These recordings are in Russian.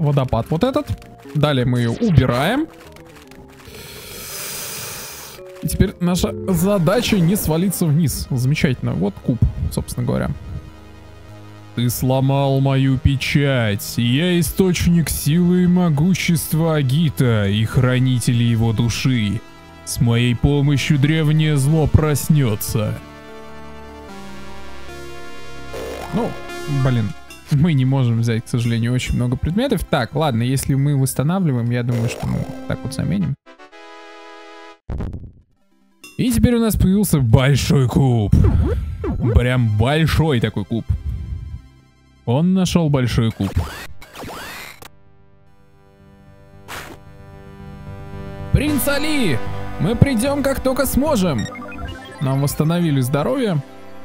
водопад вот этот. Далее мы ее убираем. И теперь наша задача не свалиться вниз. Замечательно. Вот куб, собственно говоря. Ты сломал мою печать. Я источник силы и могущества Агита и хранитель его души. С моей помощью древнее зло проснется. Ну, блин, мы не можем взять, к сожалению, очень много предметов. Так, ладно, если мы восстанавливаем, я думаю, что мы так вот заменим. И теперь у нас появился большой куб. Прям большой такой куб. Он нашел большой куб. Принц Али! Мы придем, как только сможем. Нам восстановили здоровье.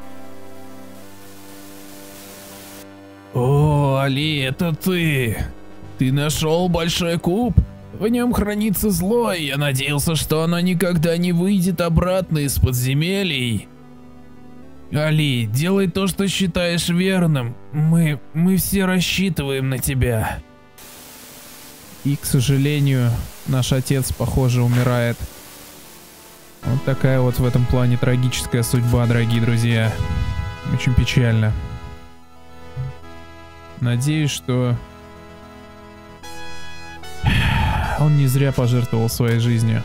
О, Али, это ты. Ты нашел большой куб? В нем хранится зло, и я надеялся, что оно никогда не выйдет обратно из подземелий. Али, делай то, что считаешь верным. Мы все рассчитываем на тебя. И, к сожалению, наш отец, похоже, умирает. Вот такая вот в этом плане трагическая судьба, дорогие друзья. Очень печально. Надеюсь, что он не зря пожертвовал своей жизнью.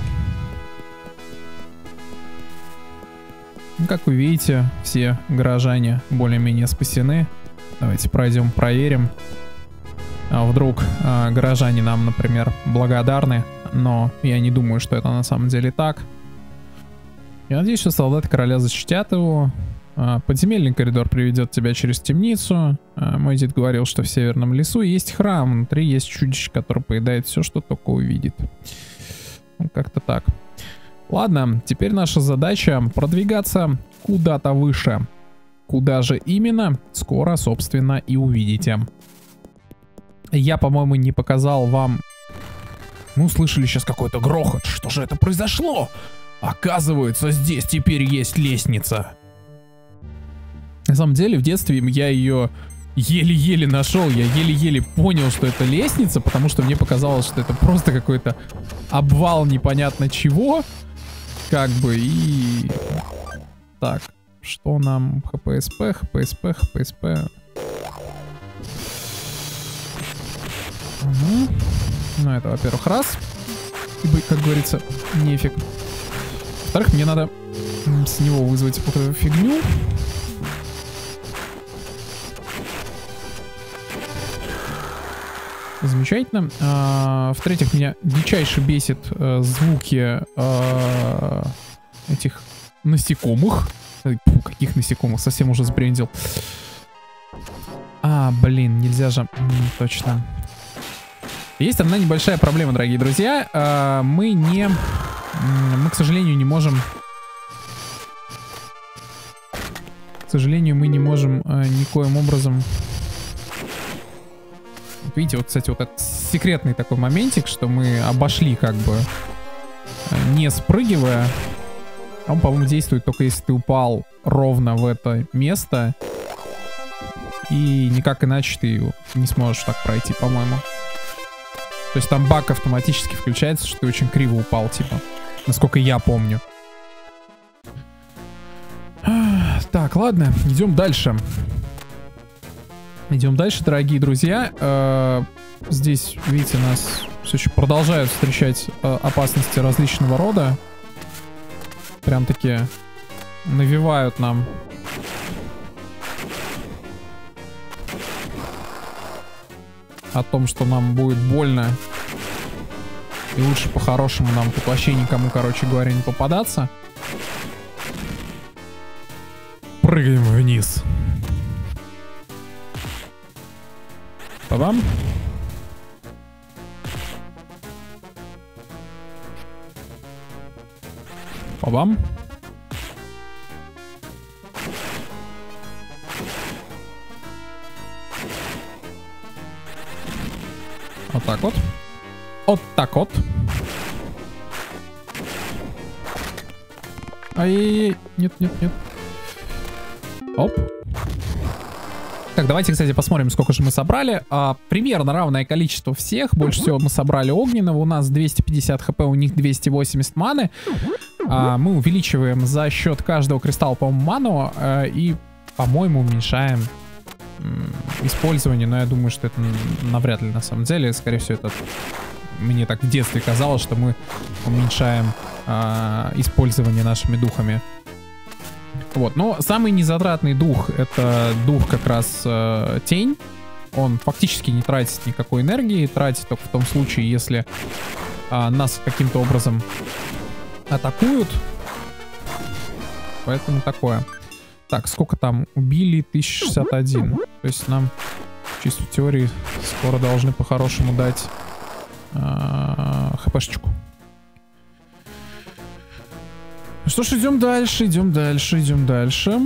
Ну, как вы видите, все горожане более-менее спасены. Давайте пройдем, проверим. А вдруг горожане нам, например, благодарны. Но я не думаю, что это на самом деле так. Я надеюсь, что солдаты короля защитят его. Подземельный коридор приведет тебя через темницу. Мой дед говорил, что в северном лесу есть храм. Внутри есть чудище, которое поедает все, что только увидит. Ну, как-то так. Ладно, теперь наша задача продвигаться куда-то выше. Куда же именно, скоро, собственно, и увидите. Я, по-моему, не показал вам... Мы услышали сейчас какой-то грохот. Что же это произошло? Оказывается, здесь теперь есть лестница. На самом деле, в детстве я ее еле-еле нашел. Я еле-еле понял, что это лестница, потому что мне показалось, что это просто какой-то обвал непонятно чего. Как бы и... Так, что нам? ХПСП, ХПСП, ХПСП. Угу. Ну, это, во-первых, раз. Ибо, как говорится, нефиг. Во-вторых, мне надо с него вызвать вот эту фигню. Замечательно. В-третьих, меня дичайше бесит звуки этих насекомых. Фу, каких насекомых? Совсем уже сбрендил. Блин, нельзя же. Точно. Есть одна небольшая проблема, дорогие друзья. Мы, к сожалению, не можем... К сожалению, мы не можем никоим образом... Видите, вот, кстати, вот этот секретный такой моментик, что мы обошли как бы, не спрыгивая. Он, по-моему, действует только если ты упал ровно в это место. И никак иначе ты не сможешь так пройти, по-моему. То есть там баг автоматически включается, что ты очень криво упал, типа. Насколько я помню. Так, ладно, идем дальше. Идем дальше, дорогие друзья. Здесь, видите, нас все еще продолжают встречать опасности различного рода. Прям-таки навевают нам о том, что нам будет больно. И лучше по-хорошему нам тут вообще никому, короче говоря, не попадаться. Прыгаем вниз. Па-бам. Па-бам. Вот так вот. Вот так вот. Ай-яй-яй. Нет, нет, нет. Оп. Так, давайте, кстати, посмотрим, сколько же мы собрали. Примерно равное количество всех. Больше всего мы собрали огненного. У нас 250 хп, у них 280 маны. Мы увеличиваем за счет каждого кристалла, по-моему, ману. И, по-моему, уменьшаем использование. Но я думаю, что это навряд ли на самом деле. Скорее всего, это мне так в детстве казалось, что мы уменьшаем использование нашими духами. Вот, но самый незатратный дух — это дух как раз тень. Он фактически не тратит никакой энергии, тратит только в том случае, если нас каким-то образом атакуют. Поэтому такое. Так, сколько там? Убили 1061. То есть нам чисто в теории скоро должны по-хорошему дать хпшечку. Что ж, идем дальше, идем дальше, идем дальше.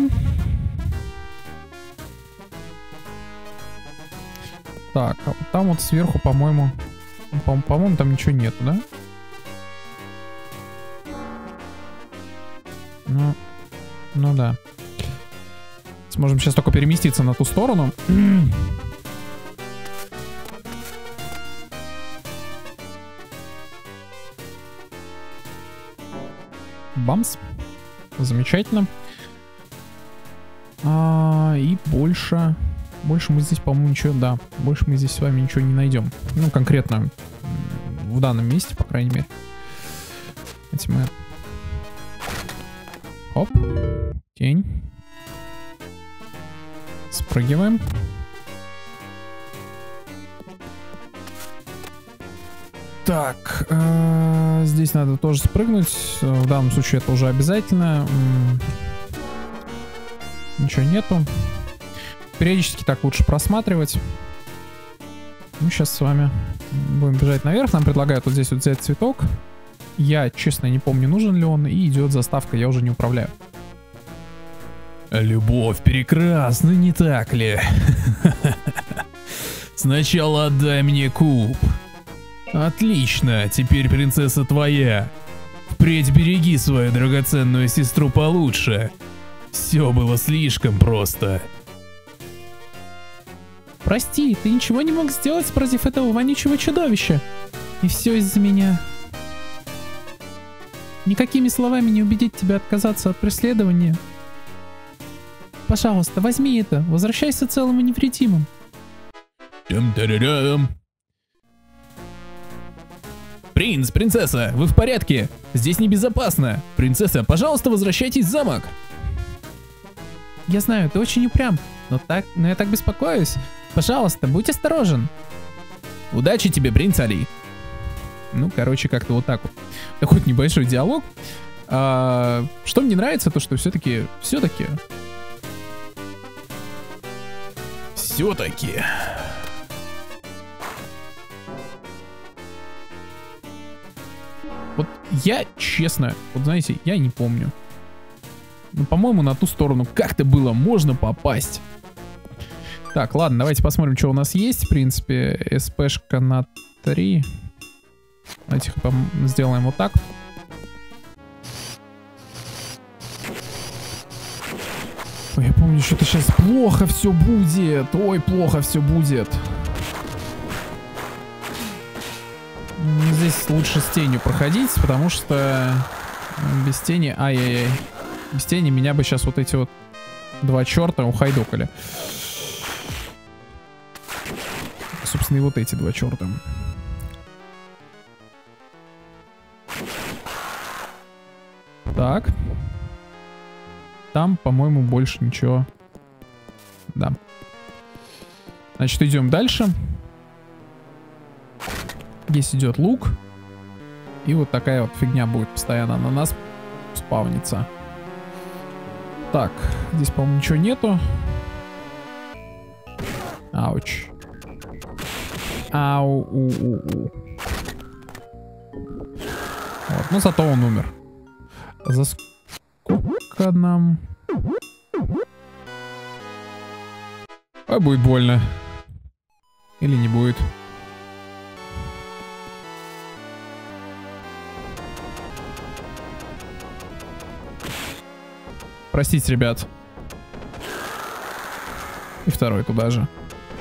Так, а вот там вот сверху, по-моему, по-моему, там ничего нету, да? Ну да. Сможем сейчас только переместиться на ту сторону. Бамс. Замечательно. И больше мы здесь, по-моему, ничего... Да, больше мы здесь с вами ничего не найдем. Ну, конкретно в данном месте, по крайней мере. Давайте мы... Оп. Тень. Спрыгиваем. Так, здесь надо тоже спрыгнуть. В данном случае это уже обязательно. Ничего нету. Периодически так лучше просматривать. Мы сейчас с вами будем бежать наверх. Нам предлагают вот здесь вот взять цветок. Я, честно, не помню, нужен ли он. И идет заставка, я уже не управляю. Любовь прекрасна, не так ли? Сначала отдай мне куб. Отлично, теперь принцесса твоя. Впредь береги свою драгоценную сестру получше. Все было слишком просто. Прости, ты ничего не мог сделать против этого вонючего чудовища. И все из-за меня. Никакими словами не убедить тебя отказаться от преследования. Пожалуйста, возьми это. Возвращайся целым и невредимым. Принц, принцесса, вы в порядке? Здесь небезопасно. Принцесса, пожалуйста, возвращайтесь в замок. Я знаю, ты очень упрям, но я так беспокоюсь. Пожалуйста, будь осторожен. Удачи тебе, принц Али. Ну, короче, как-то вот так вот. Такой небольшой диалог. Что мне нравится, то что все-таки... Вот я, честно, вот знаете, я не помню. Ну, по-моему, на ту сторону как-то было можно попасть. Так, ладно, давайте посмотрим, что у нас есть. В принципе, СПшка на 3. Давайте сделаем вот так. Ой, я помню, что-то сейчас плохо все будет. Ой, плохо все будет. Здесь лучше с тенью проходить, потому что без тени... Ай-яй-яй. Без тени меня бы сейчас вот эти вот два черта ухайдокали. Собственно, и вот эти два черта. Так. Там, по-моему, больше ничего. Да. Значит, идем дальше. Здесь идет лук. И вот такая вот фигня будет постоянно на нас спавниться. Так, здесь, по-моему, ничего нету. Ауч. Ау-у-у-у. Вот, ну зато он умер. За сколько нам... А будет больно. Или не будет. Простите, ребят. И второй туда же.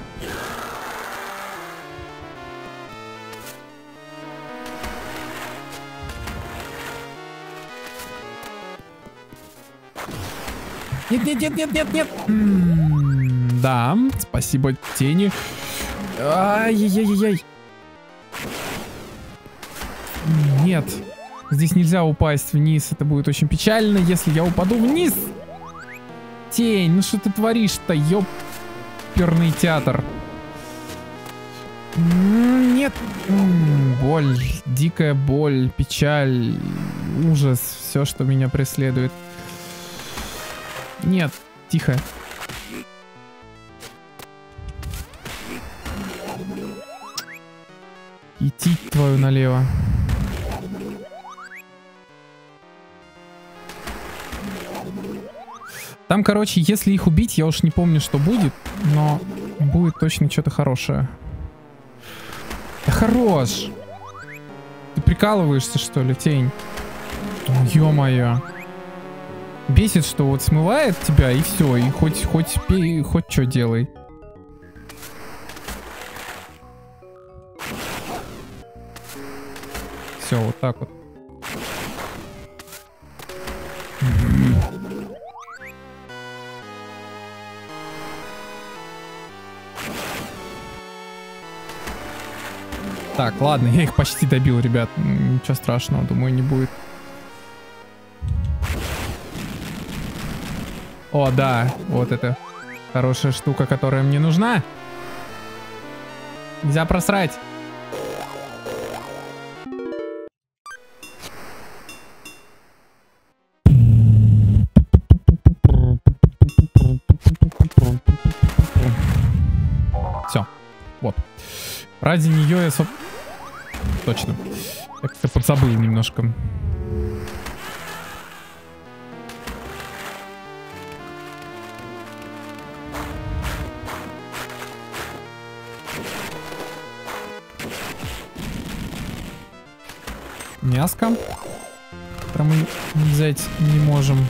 Нет, нет, нет, нет, нет, нет. Да, спасибо тени. Ай-яй-яй-яй. Нет. Здесь нельзя упасть вниз. Это будет очень печально, если я упаду вниз. Тень, ну что ты творишь-то, ёперный театр. Нет. Боль, дикая боль, печаль, ужас. Все, что меня преследует. Нет, тихо. Идти твою налево. Там, короче, если их убить, я уж не помню, что будет, но будет точно что-то хорошее. Да хорош! Ты прикалываешься, что ли, тень? Ё-моё. Бесит, что вот смывает тебя и все, и хоть пей, хоть что делай. Все, вот так вот. Так, ладно, я их почти добил, ребят. Ничего страшного, думаю, не будет. О, да, вот это хорошая штука, которая мне нужна. Нельзя просрать. Все, вот. Ради нее я... Точно. Я как-то подзабыл немножко. Мяско, которое мы взять не можем.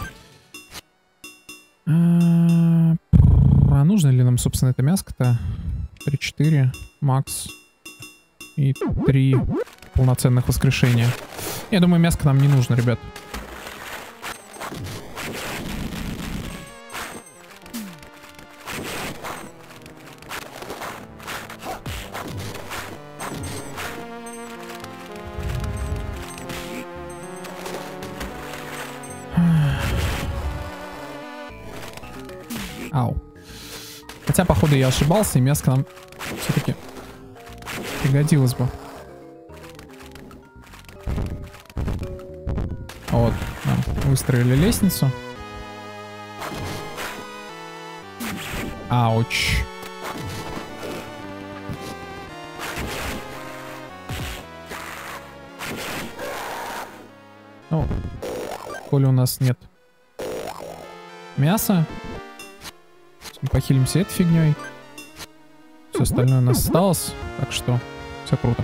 А нужно ли нам, собственно, это мяско-то? 3-4 макс и 3 полноценных воскрешения. Я думаю, мяско нам не нужно, ребят. Ау. Хотя, походу, я ошибался, и мяско нам все-таки пригодилось бы. Вот, нам выстроили лестницу. Ауч. Ну, коли у нас нет мяса, мы похилимся этой фигней. Все остальное у нас осталось, так что все круто.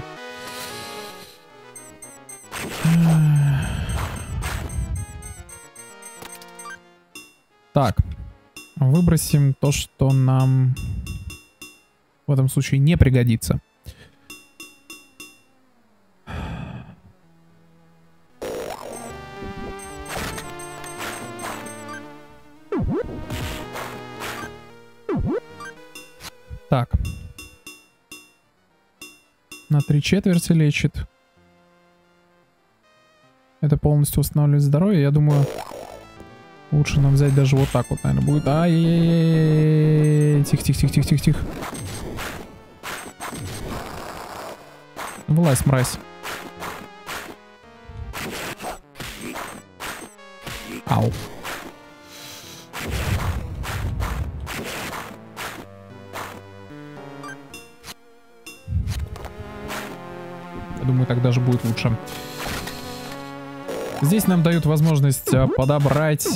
Так, выбросим то, что нам в этом случае не пригодится. Так. На 3/4 лечит. Это полностью восстанавливает здоровье. Я думаю, лучше нам взять даже вот так вот, наверное, будет. Ай-яй-яй-яй. Тихо-тихо-тихо-тихо-тихо. Вылазь, мразь. Ау. Я думаю, так даже будет лучше. Здесь нам дают возможность подобрать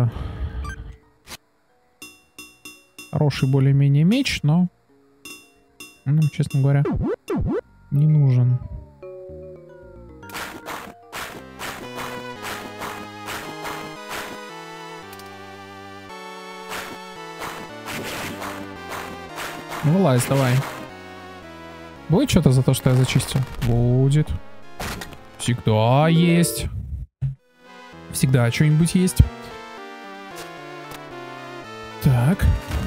хороший более-менее меч, но он нам, честно говоря, не нужен. Ну, вылазь, давай. Будет что-то за то, что я зачистил? Будет. Всегда есть. Всегда что-нибудь есть. Так.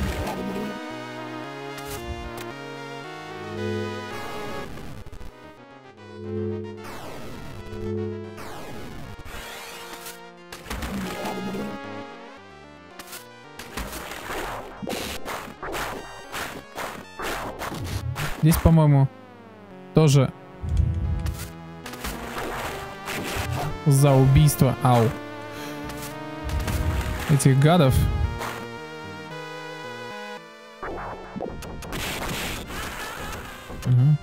Здесь, по-моему, тоже за убийство, этих гадов. Угу.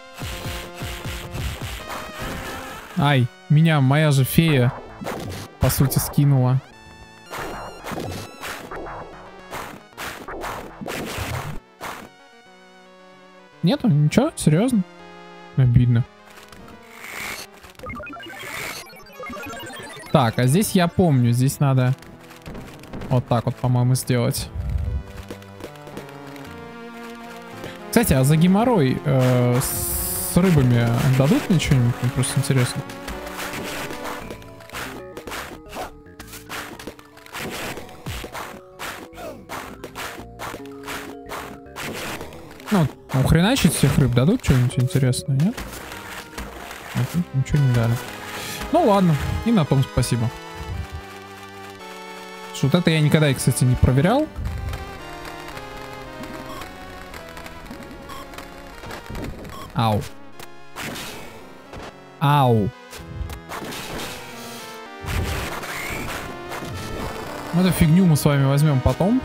Ай, меня моя же фея, по сути, скинула. Нету? Ничего? Серьезно? Обидно. Так, а здесь я помню, здесь надо вот так вот, по-моему, сделать. Кстати, а за геморрой с рыбами дадут мне что-нибудь? Мне просто интересно. Ну, ухреначить всех рыб дадут что-нибудь интересное, нет? Нет, ничего не дали. Ну ладно, и на том спасибо. Что вот это я никогда, кстати, не проверял. Ау. Ау. Ну, эту фигню мы с вами возьмем потом.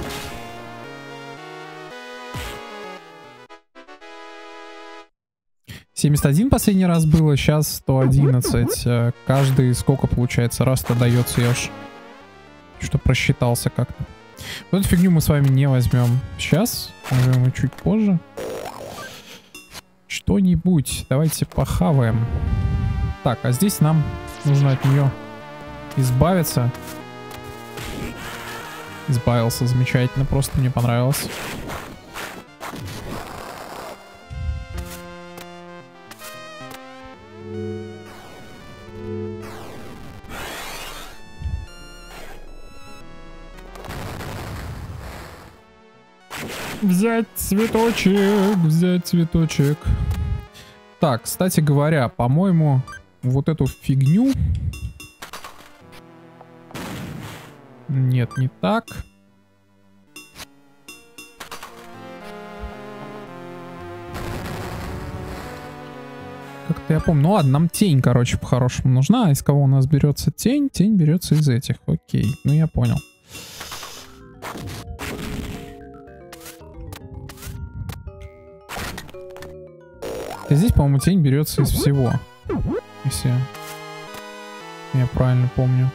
$71 последний раз было, сейчас 111. Каждый сколько получается? Раз-то дается, я уж что просчитался как-то. Вот эту фигню мы с вами не возьмем сейчас. Возьмем ее чуть позже. Что-нибудь. Давайте похаваем. Так, а здесь нам нужно от нее избавиться. Избавился замечательно, просто мне понравилось. Взять цветочек, взять цветочек. Так, кстати говоря, по-моему, вот эту фигню... Нет, не так. Как-то я помню. Ну ладно, нам тень, короче, по-хорошему нужна. А из кого у нас берется тень? Тень берется из этих. Окей, ну я понял. И здесь, по-моему, тень берется из всего. Если я правильно помню.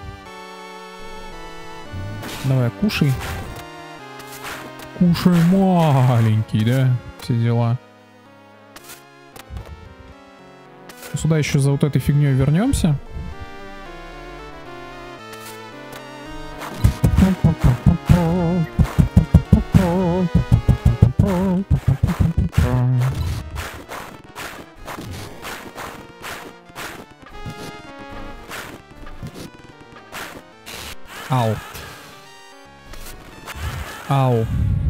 Давай, кушай. Кушай, маленький, да? Все дела. Сюда еще за вот этой фигней вернемся. Ау. Ау.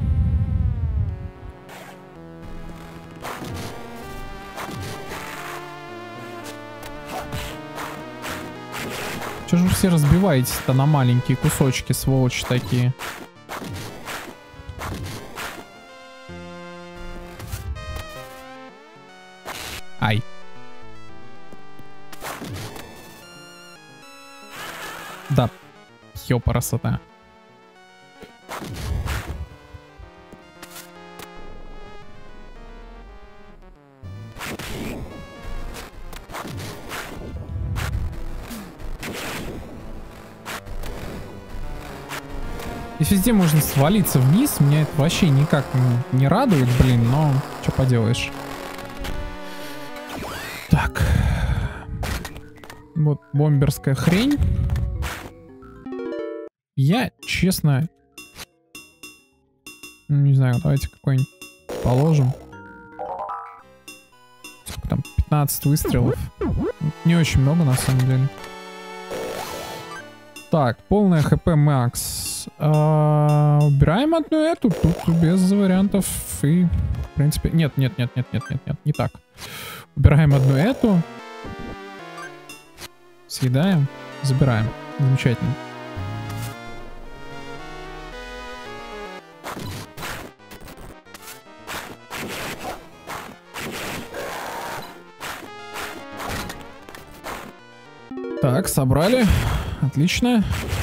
Чё же вы все разбиваетесь-то на маленькие кусочки, сволочи такие? Ай. Да. Ёпарасота. Здесь везде можно свалиться вниз. Меня это вообще никак не радует, блин, но что поделаешь. Так. Вот бомберская хрень. Я, честно... Не знаю, давайте какой-нибудь Положим. Сколько там? 15 выстрелов. Не очень много, на самом деле. Так, полная хп макс. Убираем одну эту. Тут без вариантов. И, в принципе... Нет, не так. Убираем одну эту. Съедаем. Забираем. Замечательно. Так, собрали. Отлично.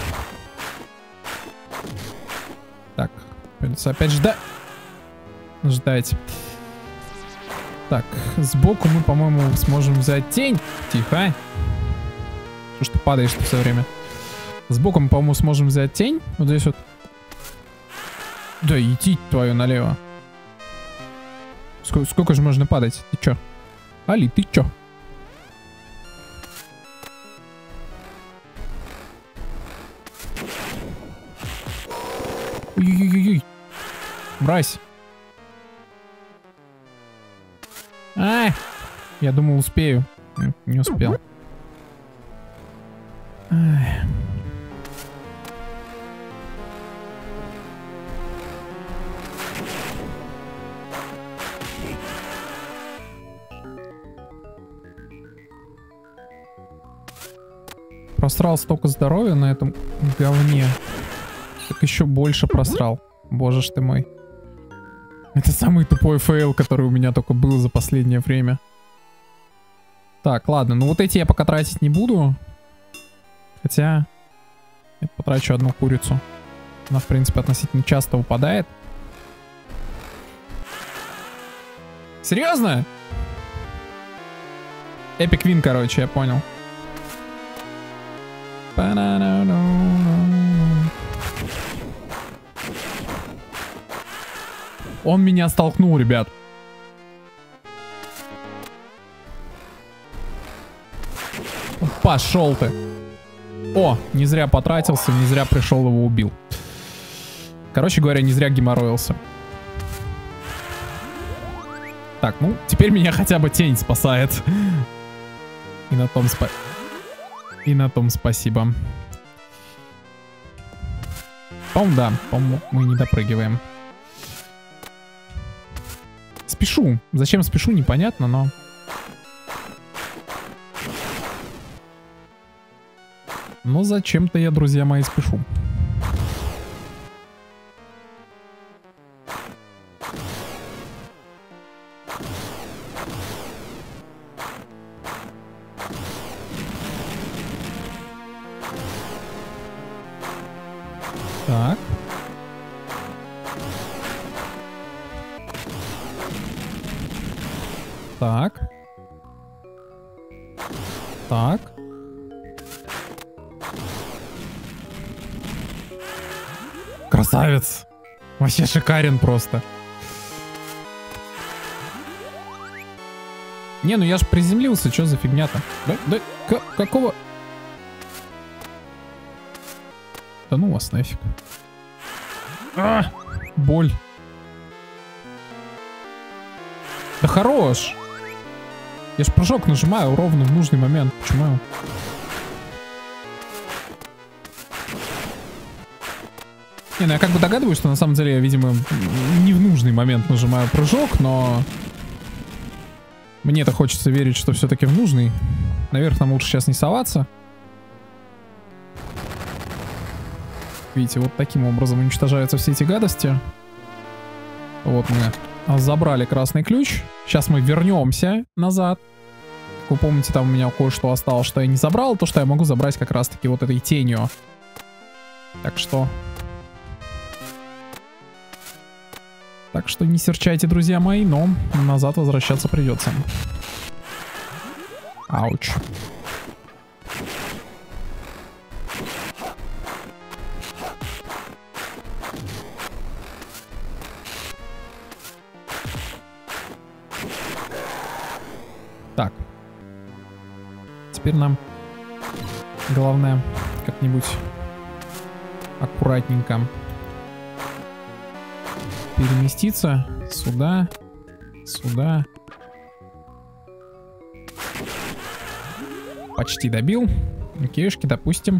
Так, придется опять ждать. Так, сбоку мы, по-моему, сможем взять тень. Тихо. Что ж ты падаешь-то все время? Сбоку мы, по-моему, сможем взять тень. Вот здесь вот. Да, идти твою налево. Сколько же можно падать? Ты чё? Али, ты чё? Ой-ой-ой-ой. Мразь. Я думал, успею. Не успел. Просрал столько здоровья на этом говне. Так еще больше просрал. Боже ж ты мой. Это самый тупой фейл, который у меня только был за последнее время. Так, ладно. Ну вот эти я пока тратить не буду. Хотя... Я потрачу одну курицу. Она, в принципе, относительно часто выпадает. Серьезно? Эпик вин, короче, я понял. Он меня столкнул, ребят. Пошел ты. О, не зря потратился, не зря пришел, его убил. Короче говоря, не зря геморроился. Так, ну, теперь меня хотя бы тень спасает. И на том спасибо. По-моему, да. По-моему, мы не допрыгиваем. Спешу. Зачем спешу, непонятно, но... Но зачем-то я, друзья мои, спешу. Так. Так. Так. Красавец. Вообще шикарен просто. Не, ну я же приземлился, что за фигня-то? Да, какого? Да ну вас нафиг. Боль. Да хорош. Я ж прыжок нажимаю ровно в нужный момент. Почему? Не, ну я как бы догадываюсь, что на самом деле я, видимо, не в нужный момент нажимаю прыжок, но... Мне-то хочется верить, что все-таки в нужный. Наверх нам лучше сейчас не соваться. Видите, вот таким образом уничтожаются все эти гадости. Вот мы забрали красный ключ. Сейчас мы вернемся назад. Как вы помните, там у меня кое-что осталось, что я не забрал. То, что я могу забрать как раз-таки вот этой тенью. Так что не серчайте, друзья мои, но назад возвращаться придется. Ауч. Так. Теперь нам главное как-нибудь аккуратненько переместиться сюда, сюда. Почти добил. Окейшки, допустим.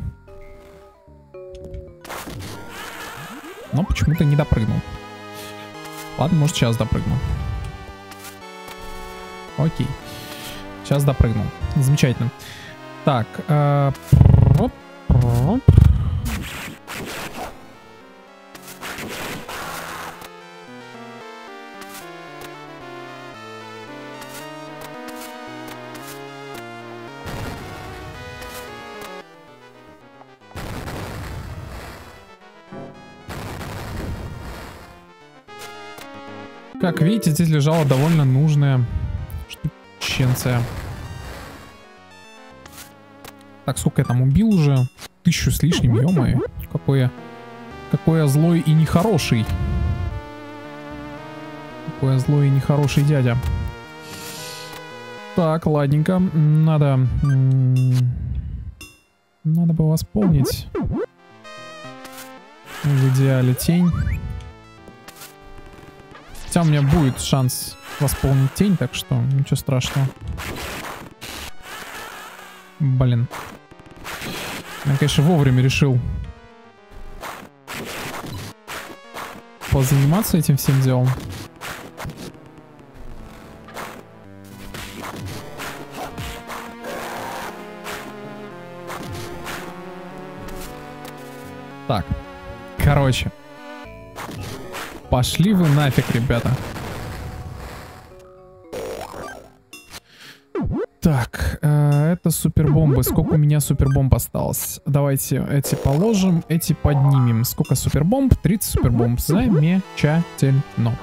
Но почему-то не допрыгнул. Ладно, может сейчас допрыгну. Окей. Сейчас допрыгнул. Замечательно. Так. Как видите, здесь лежала довольно нужная штученция. Так, сколько я там убил уже? 1000 с лишним, ё-моё. Какой я злой и нехороший. Какой я злой и нехороший дядя. Так, ладненько. Надо бы восполнить. В идеале тень. Хотя у меня будет шанс восполнить тень, так что ничего страшного. Блин. Я, конечно, вовремя решил позаниматься этим всем делом. Так, короче. Пошли вы нафиг, ребята. Так, это супербомбы. Сколько у меня супербомб осталось? Давайте эти положим, эти поднимем. Сколько супербомб? 30 супербомб. Замечательно.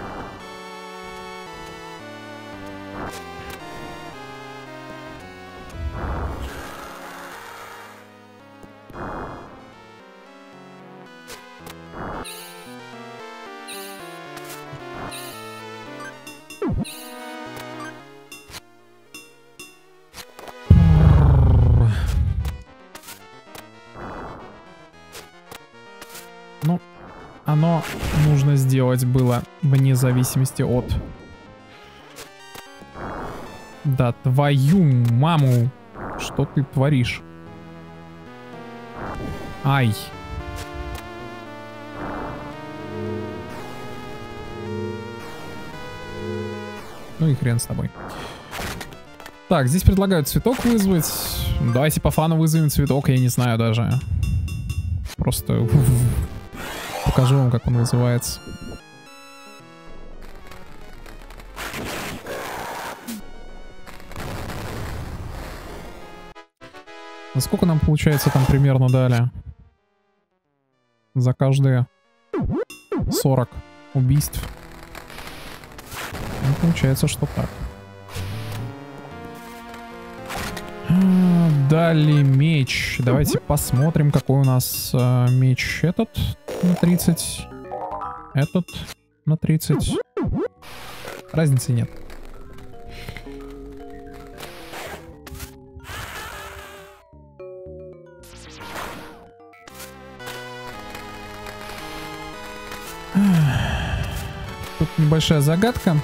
Ну, оно нужно сделать было вне зависимости от... Да твою маму! Что ты творишь? Ай! Ну и хрен с тобой. Так, здесь предлагают цветок вызвать. Давайте по фану вызовем цветок, я не знаю даже. Просто покажу вам, как он вызывается. Насколько нам, получается, там примерно дали? За каждые 40 убийств. Ну, получается, что так. Дали меч. Давайте посмотрим, какой у нас меч. Этот на 30. Этот на 30. Разницы нет. Тут небольшая загадка.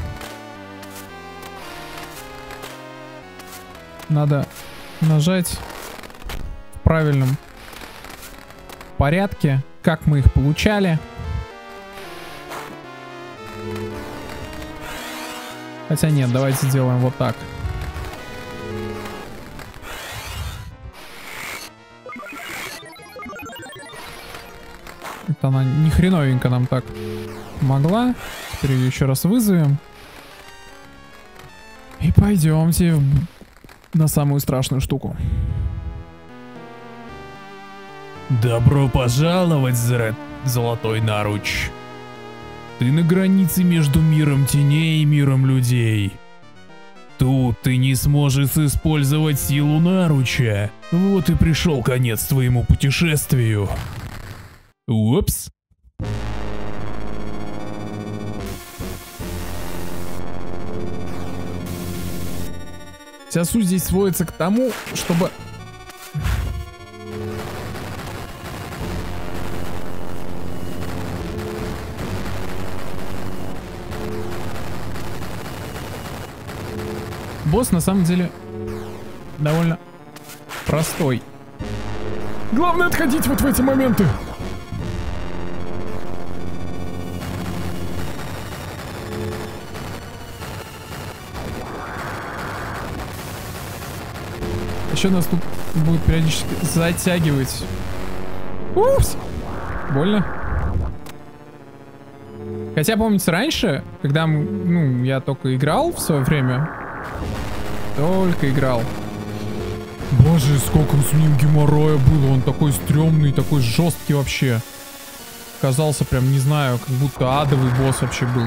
Надо нажать в правильном порядке, как мы их получали. Хотя нет, давайте сделаем вот так. Это она ни хреновенько нам так могла. Теперь ее еще раз вызовем. И пойдемте на самую страшную штуку. Добро пожаловать, Золотой Наруч. Ты на границе между миром теней и миром людей. Тут ты не сможешь использовать силу Наруча. Вот и пришел конец твоему путешествию. Упс. Вся суть здесь сводится к тому, чтобы... Босс на самом деле довольно простой. Главное отходить вот в эти моменты. Еще нас тут будет периодически затягивать. Упс! Больно. Хотя, помните, раньше, когда я только играл в свое время, только играл. Боже, сколько с ним геморроя было. Он такой стрёмный, такой жесткий вообще. Казался прям, не знаю, как будто адовый босс вообще был.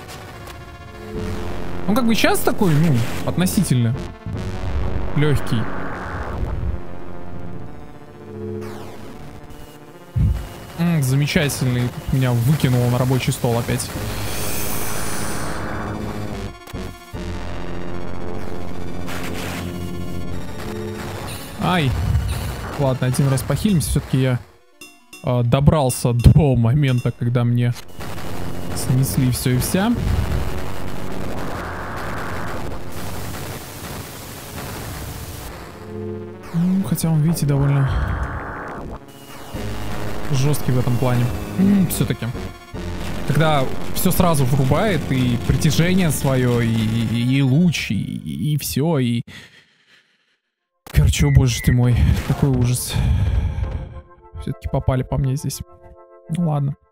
Он как бы сейчас такой, относительно легкий. Замечательный. Меня выкинуло на рабочий стол опять. Ай. Ладно, один раз похилимся. Все-таки я добрался до момента, когда мне снесли все и вся. Хотя он, видите, довольно жесткий в этом плане. Все-таки. Когда все сразу врубает, и притяжение свое, и луч, и все, и... Короче, о боже ты мой, какой ужас. Все-таки попали по мне здесь. Ну ладно.